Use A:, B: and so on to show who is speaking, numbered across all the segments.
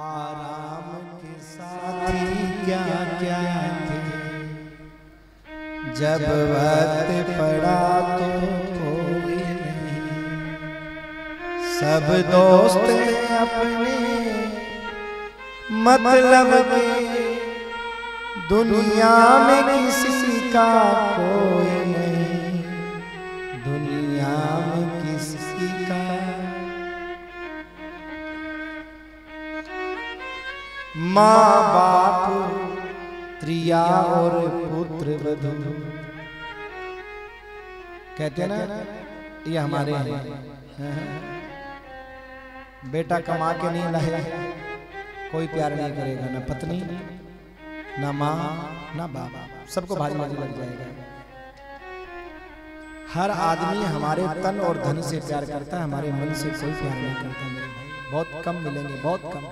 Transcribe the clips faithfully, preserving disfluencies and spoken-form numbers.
A: आराम के साथी क्या क्या थे, जब वक्त पड़ा तो कोई नहीं। सब दोस्त अपने मतलब के, दुनिया में किसी का कोई नहीं, दुनिया में किसी का। माँ बाप त्रिया और पुत्र वधू, कहते हैं ना ये हमारे हैं। बेटा कमा के नहीं लाए कोई प्यार नहीं करेगा, ना पत्नी ना माँ ना बाबा, सबको भारी भारी लग जाएगा। हर आदमी हमारे तन और धन से प्यार करता है, हमारे मन से कोई प्यार नहीं करता मेरे भाई। बहुत कम मिलेंगे, बहुत कम।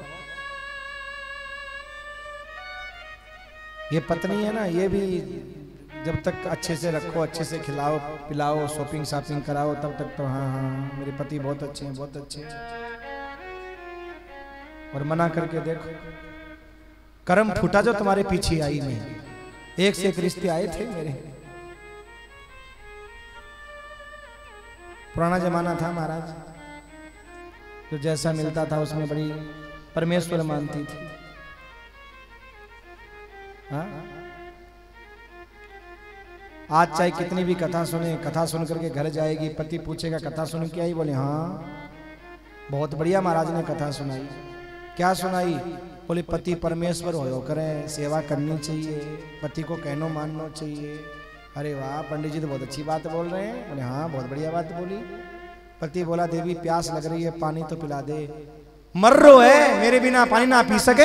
A: ये पत्नी है ना, ये भी जब तक अच्छे से रखो, अच्छे से खिलाओ पिलाओ, शॉपिंग शॉपिंग कराओ, तब तक तो हाँ हाँ मेरे पति बहुत अच्छे हैं, बहुत अच्छे हैं। और मना करके देखो, कर्म फूटा जो तुम्हारे पीछे आई में। एक से एक रिश्ते आए थे मेरे। पुराना जमाना था महाराज, जो जैसा मिलता था उसमें बड़ी परमेश्वर मानती थी। हाँ? आज चाहे कितनी भी कथा सुने, कथा सुन करके घर जाएगी, पति पूछेगा कथा सुन के आई, बोले हाँ बहुत बढ़िया महाराज ने कथा सुनाई। क्या सुनाई? बोले पति परमेश्वर हो करें, सेवा करनी चाहिए, पति को कहनो मानना चाहिए। अरे वाह पंडित जी तो बहुत अच्छी बात बोल रहे हैं। बोले हाँ बहुत बढ़िया बात बोली। पति बोला देवी प्यास लग रही है, पानी तो पिला दे। मर रो है, मेरे बिना पानी ना पी सके?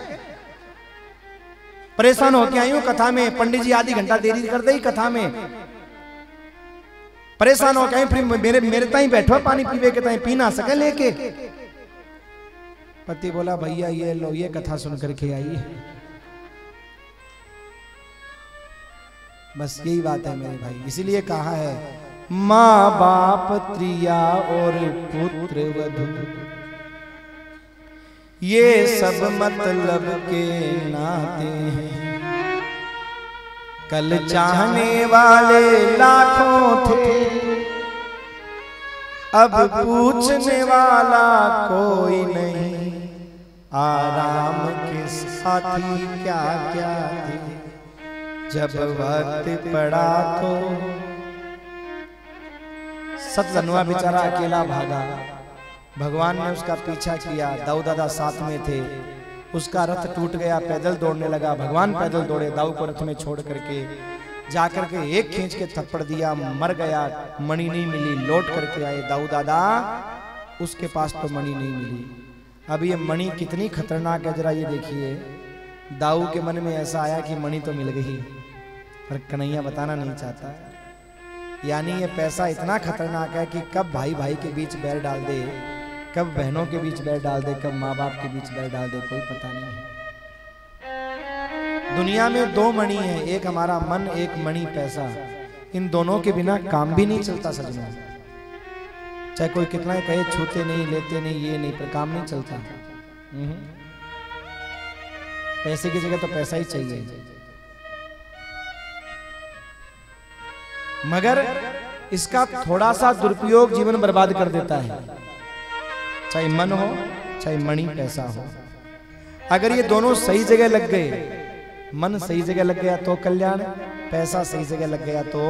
A: परेशान होके आई हूं कथा में, पंडित जी आधी घंटा देरी कर दे कथा में। परेशान होके आई, फिर मेरे मेरे ताई बैठो पानी पीवे के ताई, पी ना सके लेके। पति बोला भैया ये लो, ये कथा सुन करके आई। बस यही बात है मेरे भाई। इसीलिए कहा है माँ बाप त्रिया और पुत्र वधू, ये सब मतलब के नाते हैं। कल चाहने वाले लाखों थे, अब पूछने वाला कोई नहीं। आराम के साथी क्या क्या थे, जब वक्त पड़ा तो। सतजनवा बेचारा अकेला भागा, भगवान ने उसका पीछा किया। दाऊ दादा साथ में थे, उसका रथ टूट गया, पैदल दौड़ने लगा। भगवान पैदल दौड़े, दाऊ को रथ में छोड़ करके जाकर के एक खींच के थप्पड़ दिया, मर गया। मणि नहीं मिली, लौट करके आए दाऊ दादा, उसके पास तो मणि नहीं मिली। अब ये मणि कितनी खतरनाक है जरा ये देखिए। दाऊ के मन में ऐसा आया कि मणि तो मिल गई, पर कन्हैया बताना नहीं चाहता। यानी ये पैसा इतना खतरनाक है कि कब भाई भाई के बीच बैर डाल दे, कब बहनों के बीच बैर डाल दे, कब माँ बाप के बीच बैर डाल दे, कोई पता नहीं है। दुनिया में दो मणि है, एक हमारा मन, एक मणि पैसा। इन दोनों के बिना काम भी नहीं चलता सजना। चाहे कोई कितना ही कहे छूते नहीं, लेते नहीं, ये नहीं, पर काम नहीं चलता। पैसे की जगह तो पैसा ही चाहिए। मगर इसका थोड़ा सा दुरुपयोग जीवन बर्बाद कर देता है। चाहे मन हो, चाहे मणि पैसा हो, अगर ये दोनों सही जगह लग गए, मन सही जगह लग गया तो कल्याण, पैसा सही जगह लग गया तो,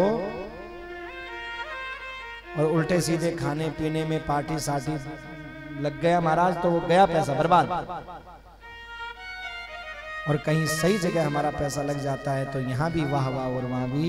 A: और उल्टे सीधे खाने पीने में पार्टी साटी लग गया महाराज तो वो गया पैसा बर्बाद। और कहीं सही जगह हमारा पैसा लग जाता है तो यहां भी वाह वाह और वहां भी।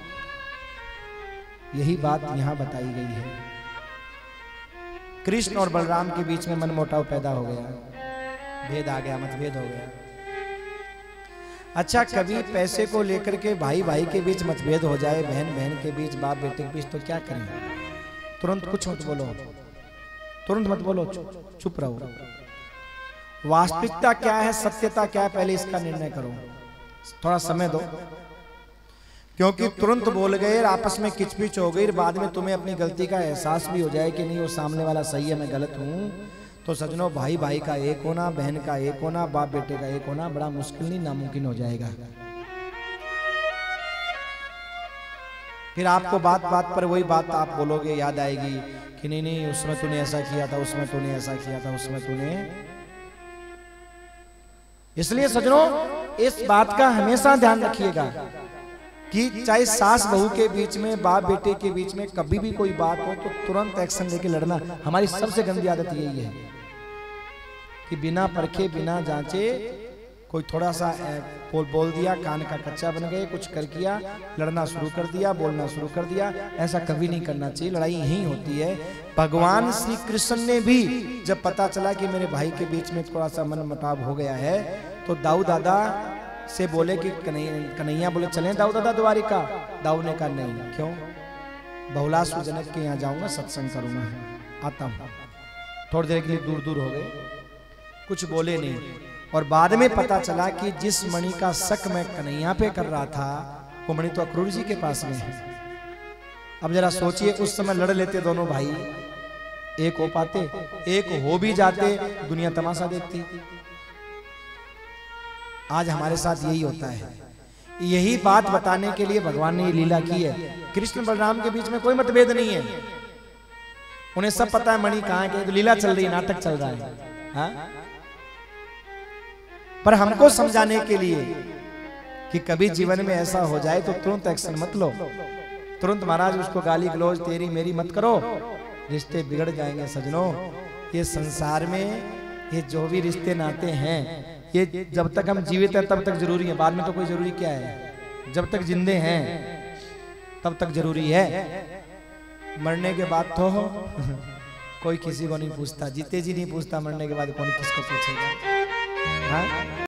A: यही बात यहां बताई गई है। कृष्ण और बलराम के बीच में मनमुटाव पैदा हो गया, भेद आ गया, मतभेद हो गया। अच्छा कभी पैसे को लेकर के भाई भाई के बीच मतभेद हो जाए, बहन बहन के बीच, बाप बेटे के बीच, तो क्या करें? तुरंत कुछ मत बोलो, तुरंत मत बोलो, चुप रहो। वास्तविकता क्या है, सत्यता क्या है, पहले इसका निर्णय करो। थोड़ा समय दो, क्योंकि तुरंत बोल गए, आपस में किचपिच हो गई, बाद में तुम्हें अपनी गलती का एहसास भी हो जाए कि नहीं वो सामने वाला सही है, मैं गलत हूं, तो तो सजनों, भाई भाई का एक होना, बहन का एक होना, बाप बेटे का एक होना बड़ा मुश्किल नहीं, नामुमकिन हो जाएगा। फिर आपको बात बात पर वही बात आप बोलोगे, याद आएगी कि नहीं नहीं उसमें तूने ऐसा किया था, उसमें तूने ऐसा किया था, उसमें तूने। इसलिए सजनों, इस बात का हमेशा ध्यान रखिएगा कि चाहे सास बहू के बीच में, बाप बेटे के बीच में कभी भी कोई बात हो तो तुरंत एक्शन लेके लड़ना। हमारी सबसे गंदी आदत यही है कि बिना परखे, बिना जांचे कोई थोड़ा सा बोल बोल दिया, कान का कच्चा बन गए, कुछ कर किया, लड़ना शुरू कर दिया, बोलना शुरू कर दिया। ऐसा कभी नहीं करना चाहिए, लड़ाई यही होती है। भगवान श्री कृष्ण ने भी जब पता चला कि मेरे भाई के बीच में थोड़ा सा मन मुटाव हो गया है, तो दाऊ दादा से बोले कि कन्हैया बोले चलें दाऊ दादा द्वारिका। दाऊ ने कहा नहीं। क्यों? बहुलासुर जनक के यहाँ जाऊंगा, सत्संग करूंगा, आता हूं। थोड़ी देर के लिए दूर दूर हो गए, कुछ बोले नहीं। और बाद में पता चला कि जिस मणि का शक मैं कन्हैया पे कर रहा था, वो मणि तो अक्रूर जी के पास में है। अब जरा सोचिए, उस समय लड़ लेते दोनों भाई, एक हो पाते, एक हो भी जाते, दुनिया तमाशा देखती। आज हमारे साथ यही होता है। यही बात बताने के लिए भगवान ने ये लीला की है। कृष्ण बलराम के बीच में कोई मतभेद नहीं है, उन्हें सब पता है मणि कहां है, तो लीला चल रही है, नाटक चल रहा है। हाँ? पर हमको समझाने के लिए कि कभी जीवन में ऐसा हो जाए तो तुरंत एक्शन मत लो, तुरंत महाराज उसको गाली गलौज तेरी मेरी मत करो, रिश्ते बिगड़ जाएंगे। सजनों, ये संसार में ये जो भी रिश्ते नाते हैं, ये जब तक हम जीवित हैं तब तक जरूरी है, बाद में तो कोई जरूरी क्या है। जब तक जिंदे हैं तब तक जरूरी है, मरने के बाद तो कोई किसी को नहीं पूछता, जीते जी नहीं पूछता, मरने के बाद कौन किसको पूछेगा। हाँ?